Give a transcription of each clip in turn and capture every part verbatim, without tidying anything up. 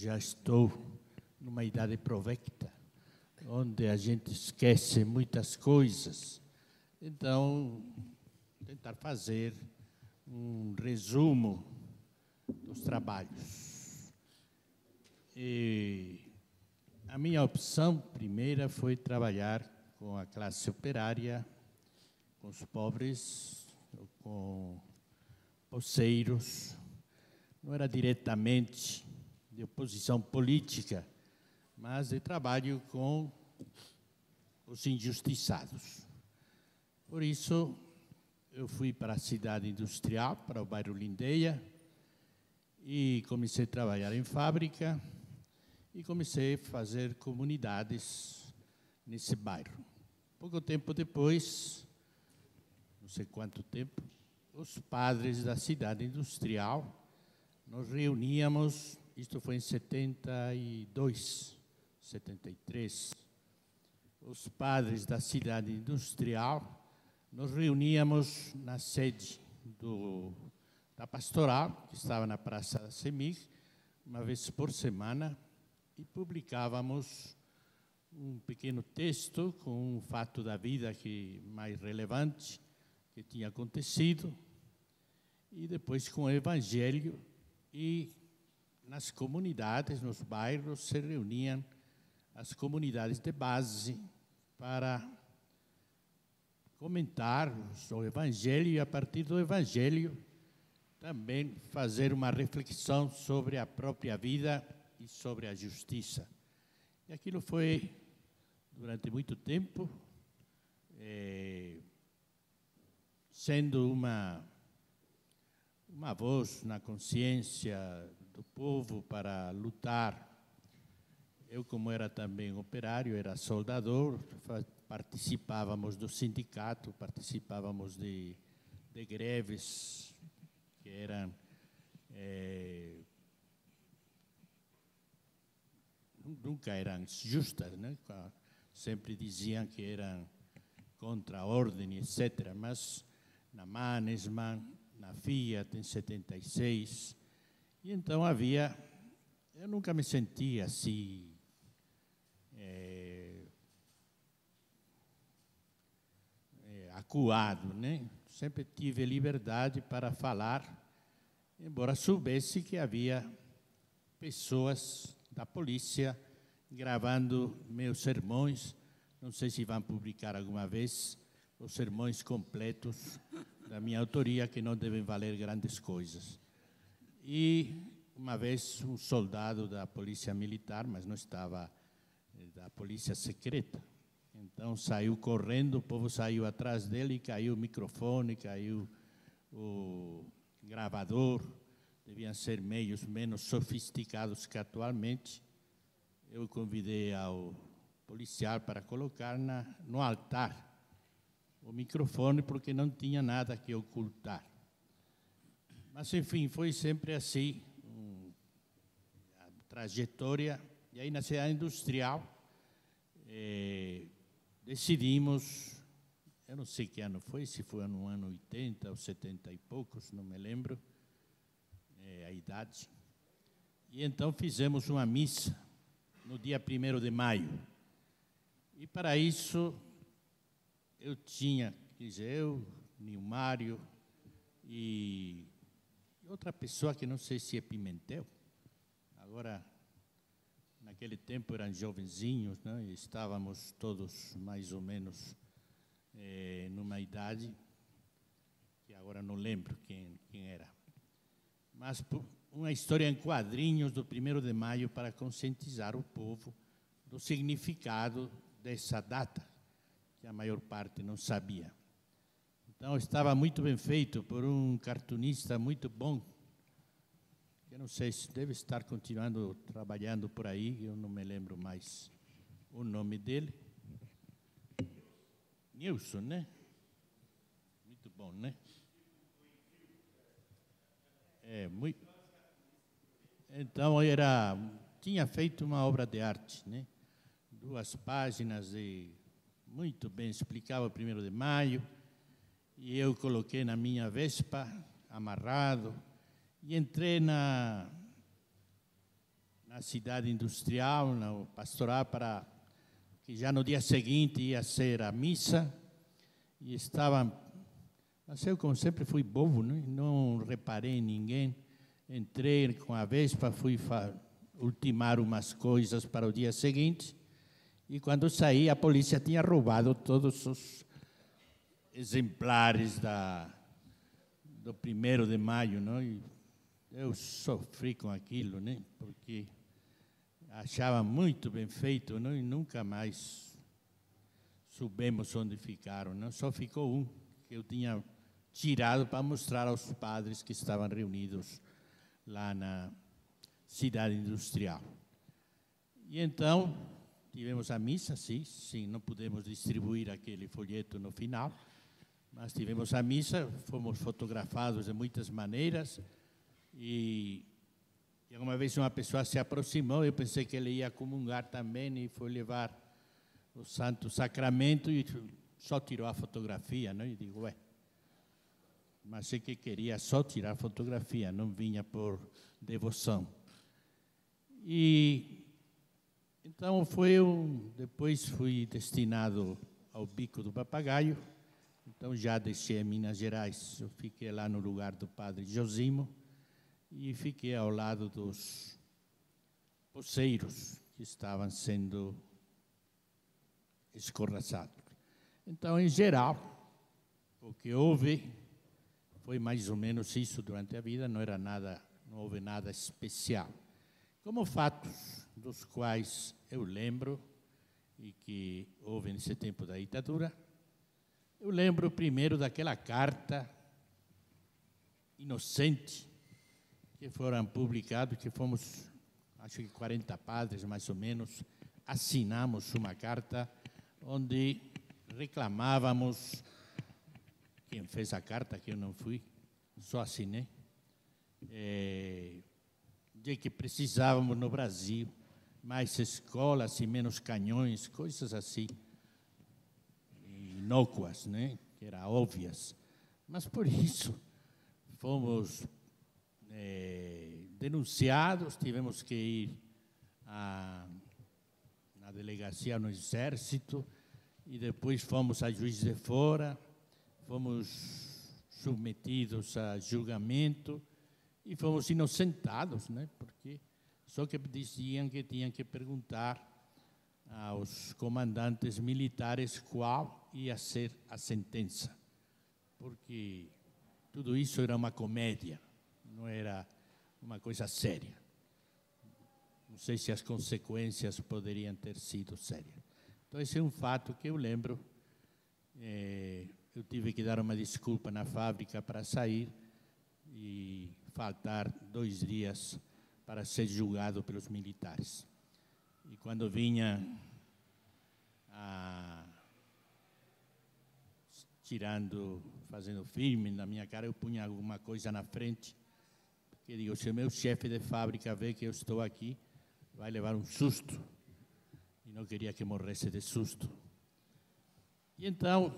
já estou numa idade provecta, onde a gente esquece muitas coisas. Então, tentar fazer um resumo dos trabalhos. E a minha opção primeira foi trabalhar com a classe operária, com os pobres, com poceiros. Não era diretamente de oposição política, mas de trabalho com os injustiçados. Por isso, eu fui para a cidade industrial, para o bairro Lindeia, e comecei a trabalhar em fábrica e comecei a fazer comunidades nesse bairro. Pouco tempo depois, não sei quanto tempo, os padres da cidade industrial, nos reuníamos, isto foi em setenta e dois, setenta e três, os padres da cidade industrial, nos reuníamos na sede do, da pastoral, que estava na Praça da Semig, uma vez por semana, e publicávamos um pequeno texto com um fato da vida que, mais relevante que tinha acontecido, e depois com o Evangelho, e nas comunidades, nos bairros, se reuniam as comunidades de base para comentar o Evangelho e, a partir do Evangelho, também fazer uma reflexão sobre a própria vida e sobre a justiça. E aquilo foi, durante muito tempo, é, sendo uma, uma voz na consciência do povo para lutar. Eu, como era também operário, era soldador, participávamos do sindicato, participávamos de, de greves que eram é, nunca eram justas, né? Sempre diziam que eram contra a ordem, etcétera. Mas na Mannesmann, na Fiat, em setenta e seis, e então havia, eu nunca me sentia assim, é, é, acuado, né? Sempre tive liberdade para falar, embora soubesse que havia pessoas da polícia gravando meus sermões. Não sei se vão publicar alguma vez os sermões completos da minha autoria, que não devem valer grandes coisas. E uma vez um soldado da polícia militar, mas não estava da polícia secreta, então saiu correndo, o povo saiu atrás dele, e caiu o microfone, caiu o gravador. Deviam ser meios menos sofisticados que atualmente. Eu convidei ao policial para colocar na, no altar o microfone, porque não tinha nada que ocultar. Mas, enfim, foi sempre assim, um, a trajetória. E aí, na cidade industrial, eh, decidimos, eu não sei que ano foi, se foi no ano oitenta ou setenta e poucos, não me lembro, é, a idade. E então fizemos uma missa no dia primeiro de maio. E para isso eu tinha, quer dizer, eu, Nilmário e outra pessoa que não sei se é Pimentel. Agora, naquele tempo eram jovenzinhos, né? E estávamos todos mais ou menos é, numa idade que agora não lembro quem, quem era. Mas uma história em quadrinhos do primeiro de maio para conscientizar o povo do significado dessa data, que a maior parte não sabia. Então, estava muito bem feito por um cartunista muito bom, que eu não sei se deve estar continuando trabalhando por aí, eu não me lembro mais o nome dele. Nilson, né? Muito bom, né? É, muito. Então, era, tinha feito uma obra de arte, né? Duas páginas e muito bem explicava o primeiro de maio, e eu coloquei na minha Vespa, amarrado, e entrei na, na cidade industrial, no pastoral, para que já no dia seguinte ia ser a missa, e estava, mas eu como sempre fui bobo, né? Não reparei em ninguém, entrei com a Vespa, fui ultimar umas coisas para o dia seguinte, e quando saí a polícia tinha roubado todos os exemplares da, do primeiro de maio, não? E eu sofri com aquilo, né? Porque achava muito bem feito, não? E nunca mais soubemos onde ficaram, não? Só ficou um que eu tinha tirado para mostrar aos padres que estavam reunidos lá na cidade industrial. E então tivemos a missa, sim, sim, não pudemos distribuir aquele folheto no final, mas tivemos a missa, fomos fotografados de muitas maneiras, e, e uma vez uma pessoa se aproximou, eu pensei que ele ia comungar também e foi levar o Santo Sacramento e só tirou a fotografia, não? E digo, ué, mas é que queria só tirar fotografia, não vinha por devoção. E então foi um, depois fui destinado ao Bico do Papagaio. Então já deixei Minas Gerais, eu fiquei lá no lugar do padre Josimo e fiquei ao lado dos poceiros que estavam sendo escorraçados. Então, em geral, o que houve foi mais ou menos isso durante a vida, não era nada, não houve nada especial. Como fatos dos quais eu lembro e que houve nesse tempo da ditadura, eu lembro primeiro daquela carta inocente que foram publicados, que fomos, acho que quarenta padres mais ou menos, assinamos uma carta onde reclamávamos, quem fez a carta, que eu não fui, só assinei, é, de que precisávamos no Brasil mais escolas e menos canhões, coisas assim, inócuas, né? Que eram óbvias. Mas por isso fomos é, denunciados, tivemos que ir a, na delegacia no Exército e depois fomos a Juiz de Fora, fomos submetidos a julgamento e fomos inocentados, né? Porque só que diziam que tinham que perguntar aos comandantes militares qual ia ser a sentença, porque tudo isso era uma comédia, não era uma coisa séria. Não sei se as consequências poderiam ter sido sérias. Então, esse é um fato que eu lembro. É, eu tive que dar uma desculpa na fábrica para sair e faltar dois dias para ser julgado pelos militares. E quando vinha a, tirando, fazendo filme na minha cara, eu punha alguma coisa na frente, porque digo, se o meu chefe de fábrica vê que eu estou aqui, vai levar um susto. E não queria que morresse de susto. E então,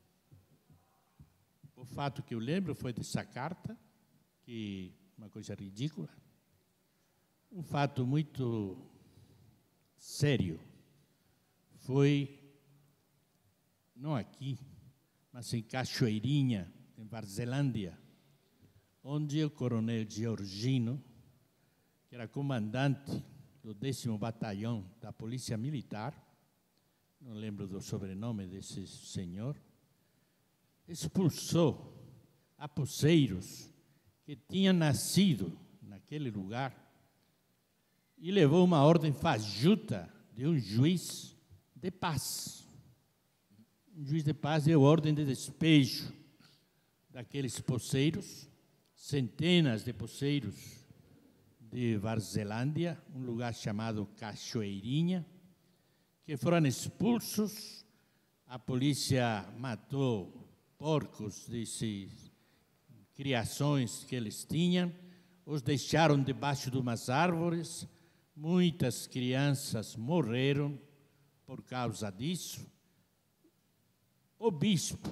o fato que eu lembro foi dessa carta, que uma coisa ridícula. Um fato muito sério foi, não aqui, mas em Cachoeirinha, em Varzilândia, onde o coronel Georgino, que era comandante do décimo Batalhão da Polícia Militar, não lembro do sobrenome desse senhor, expulsou apoceiros que tinham nascido naquele lugar e levou uma ordem fajuta de um juiz de paz. Um juiz de paz deu ordem de despejo daqueles poceiros, centenas de poceiros de Varzilândia, um lugar chamado Cachoeirinha, que foram expulsos. A polícia matou porcos dessas criações que eles tinham, os deixaram debaixo de umas árvores. Muitas crianças morreram por causa disso. O bispo,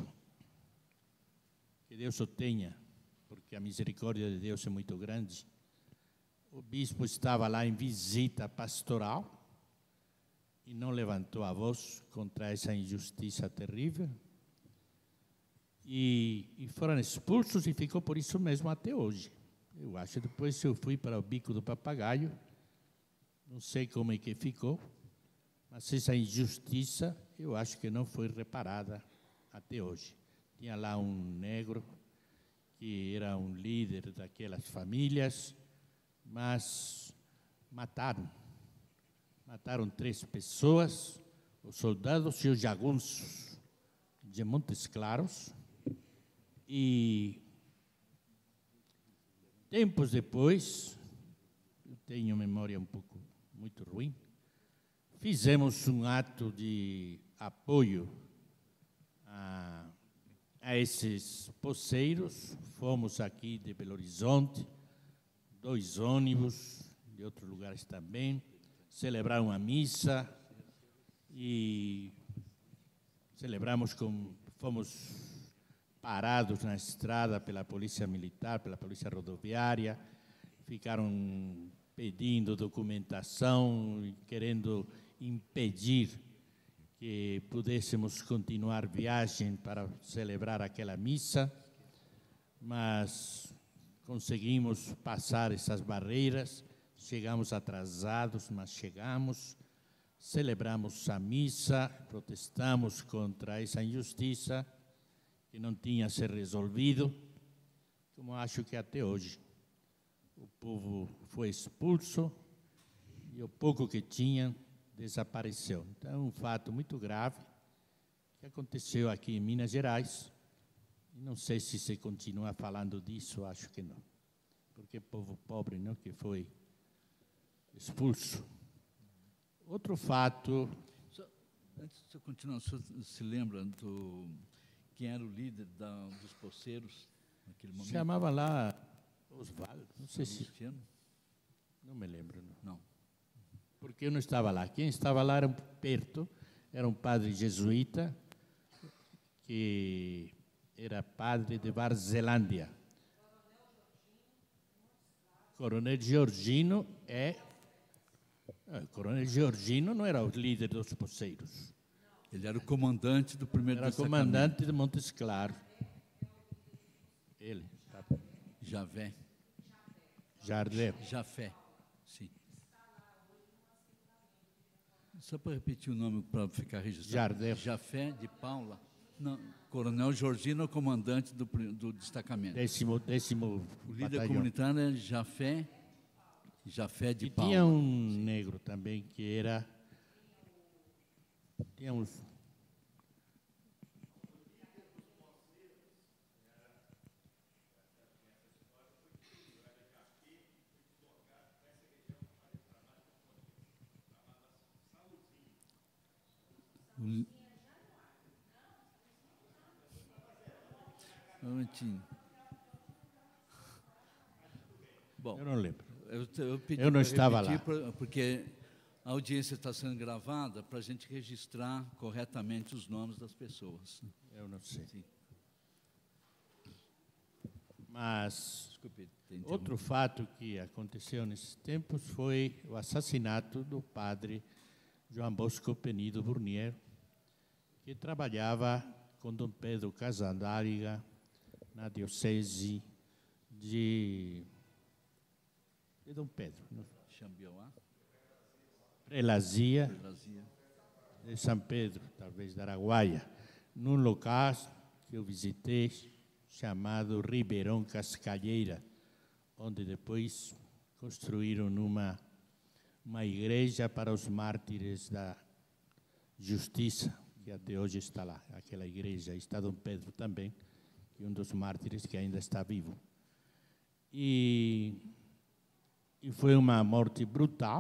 que Deus o tenha, porque a misericórdia de Deus é muito grande, o bispo estava lá em visita pastoral e não levantou a voz contra essa injustiça terrível. E, e foram expulsos e ficou por isso mesmo até hoje. Eu acho que depois eu fui para o Bico do Papagaio, não sei como é que ficou, mas essa injustiça eu acho que não foi reparada até hoje. Tinha lá um negro que era um líder daquelas famílias, mas mataram. Mataram três pessoas, os soldados e os jagunços de Montes Claros. E tempos depois, eu tenho memória um pouco muito ruim, fizemos um ato de apoio a, a esses poceiros. Fomos aqui de Belo Horizonte, dois ônibus, de outros lugares também, celebraram a missa e celebramos com, fomos parados na estrada pela polícia militar, pela polícia rodoviária, ficaram pedindo documentação, querendo impedir que pudéssemos continuar viagem para celebrar aquela missa, mas conseguimos passar essas barreiras, chegamos atrasados, mas chegamos, celebramos a missa, protestamos contra essa injustiça que não tinha se resolvido, como acho que até hoje. O povo foi expulso e o pouco que tinha desapareceu. Então, é um fato muito grave que aconteceu aqui em Minas Gerais. E não sei se se continua falando disso, acho que não. Porque povo pobre, não, que foi expulso. Outro fato... Só, antes de você continuar, você se lembra do... Quem era o líder da, dos poceiros naquele momento? Chamava lá Osvaldo, não sei se... Luciano? Não me lembro, não. Não. Porque eu não estava lá. Quem estava lá era um perto, era um padre jesuíta, que era padre de Varzilândia. Coronel Giorgino é... é Coronel Giorgino não era o líder dos poceiros. Ele era o comandante do primeiro Era comandante de Montes Claros. Ele. Tá. Javé. Jardel. Jafé, sim. Só para repetir o nome para ficar registrado. Jardel. Jafé de Paula. Não, Coronel Giorgino, comandante do, do destacamento. Décimo, décimo O líder batalhão. comunitário é Jafé, Jafé de E Paula. tinha um negro também que era... Tinha uns... Um momentinho. Bom, Eu não lembro. eu, eu, pedi Eu não pra estava repetir lá. pra- porque a audiência está sendo gravada para a gente registrar corretamente os nomes das pessoas. Eu não sei. Sim. Mas Desculpe, tem outro fato que aconteceu nesses tempos foi o assassinato do padre João Bosco Penido Burnier, que trabalhava com Dom Pedro Casandáriga na diocese de, de Dom Pedro, no Xambioá, Prelazia Brasil. de São Pedro, talvez da Araguaia, num local que eu visitei chamado Ribeirão Cascalheira, onde depois construíram uma, uma igreja para os mártires da justiça, que até hoje está lá. Aquela igreja está Dom Pedro também, que é um dos mártires que ainda está vivo. E, e foi uma morte brutal,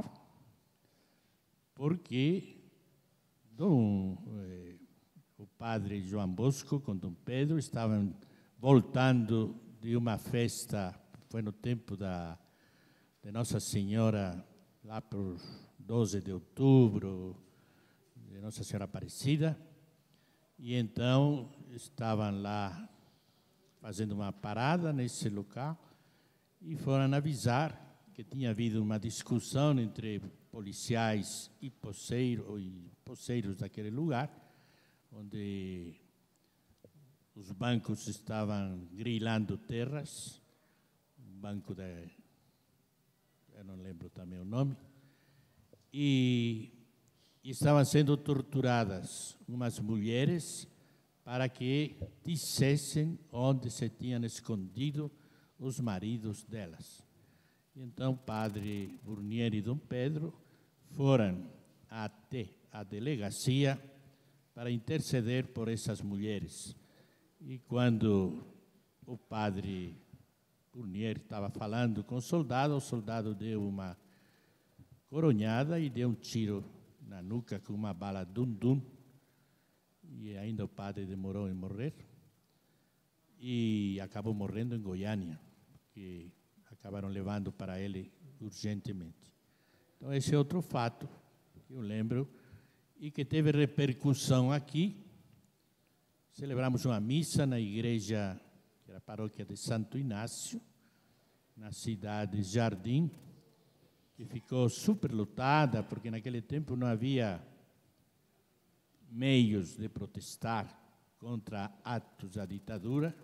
porque Dom, eh, o padre João Bosco com Dom Pedro estavam voltando de uma festa, foi no tempo da de Nossa Senhora, lá por doze de outubro, de Nossa Senhora Aparecida, e então estavam lá fazendo uma parada nesse local e foram avisar que tinha havido uma discussão entre policiais e poceiros, e poceiros daquele lugar, onde os bancos estavam grilando terras, um banco da, eu não lembro também o nome, e, e estavam sendo torturadas umas mulheres para que dissessem onde se tinham escondido os maridos delas. Então, o padre Burnier e Dom Pedro foram até a delegacia para interceder por essas mulheres. E quando o padre Burnier estava falando com o soldado, o soldado deu uma coronhada e deu um tiro na nuca com uma bala dum-dum. E ainda o padre demorou em morrer. E acabou morrendo em Goiânia, que acabaram levando para ele urgentemente. Então, esse é outro fato que eu lembro e que teve repercussão aqui. Celebramos uma missa na igreja, que era a paróquia de Santo Inácio, na cidade de Jardim, que ficou superlotada, porque naquele tempo não havia meios de protestar contra atos da ditadura,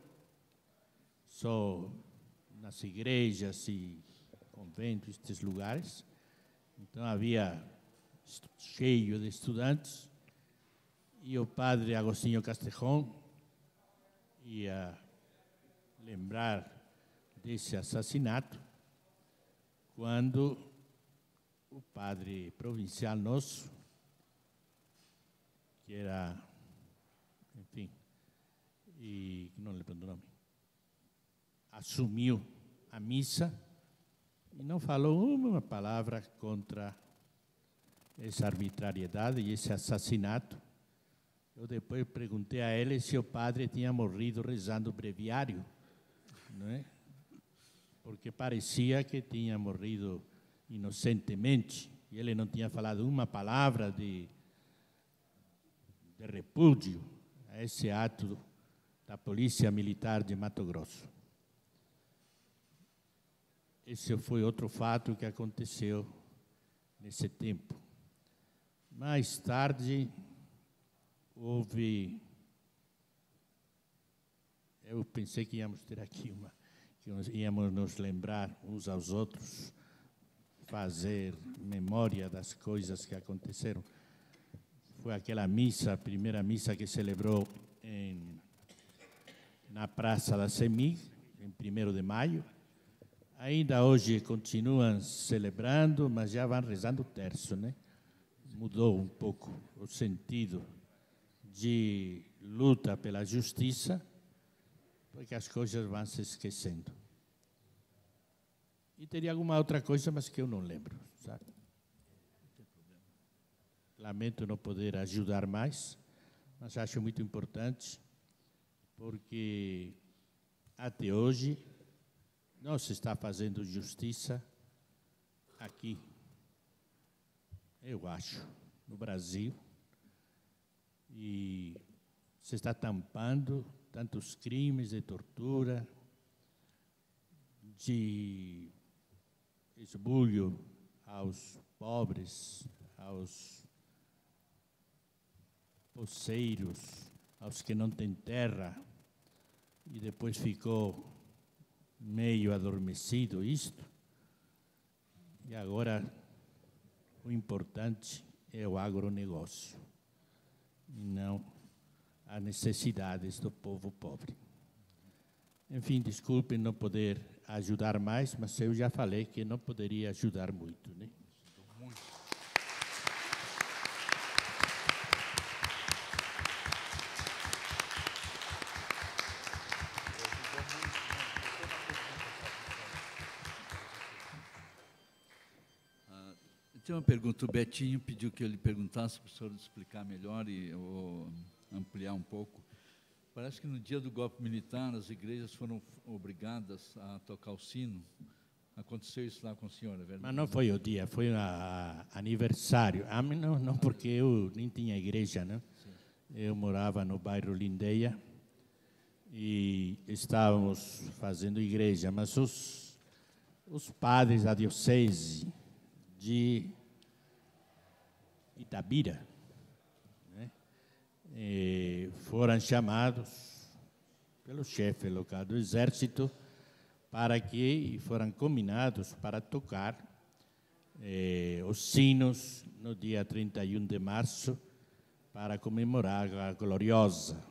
só nas igrejas e conventos, estes lugares. Então havia cheio de estudantes, e o padre Agostinho Castrejón ia lembrar desse assassinato quando o padre provincial nosso, que era, enfim, e não lembro do nome, assumiu a missa e não falou uma palavra contra essa arbitrariedade e esse assassinato. Eu depois perguntei a ele se o padre tinha morrido rezando o breviário, não é? Porque parecia que tinha morrido inocentemente, e ele não tinha falado uma palavra de, de repúdio a esse ato da Polícia Militar de Mato Grosso. Esse foi outro fato que aconteceu nesse tempo. Mais tarde, houve... Eu pensei que íamos ter aqui uma... que íamos nos lembrar uns aos outros, fazer memória das coisas que aconteceram. Foi aquela missa, a primeira missa que celebrou em, na Praça da Semig, em primeiro de maio. Ainda hoje continuam celebrando, mas já vão rezando o terço, né? Mudou um pouco o sentido de luta pela justiça, porque as coisas vão se esquecendo. E teria alguma outra coisa, mas que eu não lembro, sabe? Lamento não poder ajudar mais, mas acho muito importante, porque até hoje não se está fazendo justiça aqui, eu acho, no Brasil, e se está tampando tantos crimes de tortura, de esbulho aos pobres, aos poceiros, aos que não têm terra, e depois ficou meio adormecido isto, e agora o importante é o agronegócio, e não as necessidades do povo pobre. Enfim, desculpem não poder ajudar mais, mas eu já falei que não poderia ajudar muito, né? Muito. Ah, tem uma pergunta, o Betinho pediu que eu lhe perguntasse para o senhor explicar melhor e ou ampliar um pouco. Parece que no dia do golpe militar, as igrejas foram obrigadas a tocar o sino. Aconteceu isso lá com o senhor, é verdade? Mas não foi o dia, foi a, a aniversário. Ah, não, não, porque eu nem tinha igreja, né? Sim. Eu morava no bairro Lindeia e estávamos fazendo igreja, mas os, os padres da diocese de Itabira, né, foram chamados pelo chefe local do exército para que foram combinados para tocar eh, os sinos no dia trinta e um de março para comemorar a Gloriosa.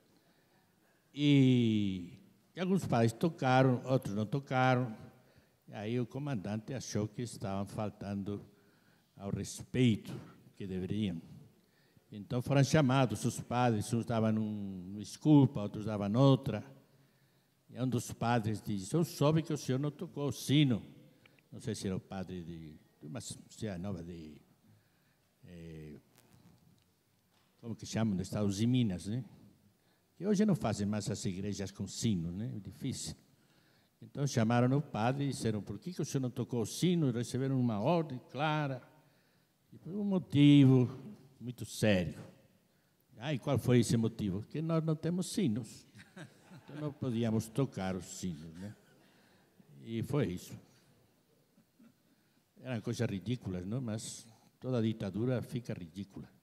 E, e alguns padres tocaram, outros não tocaram. E aí o comandante achou que estavam faltando ao respeito que deveriam. Então foram chamados os padres, uns davam uma desculpa, outros davam outra. E um dos padres disse: eu soube que o senhor não tocou o sino. Não sei se era o padre de, de uma cidade nova de, é, como que chamam, dos Estados de Minas, né? Que hoje não fazem mais as igrejas com sino, né? É difícil. Então chamaram o padre e disseram: por que, que o senhor não tocou o sino? E receberam uma ordem clara, e por um motivo muito sério. Ah, e qual foi esse motivo? Porque nós não temos sinos. Então não podíamos tocar os sinos, né? E foi isso. Eram coisas ridículas, não? Mas toda ditadura fica ridícula.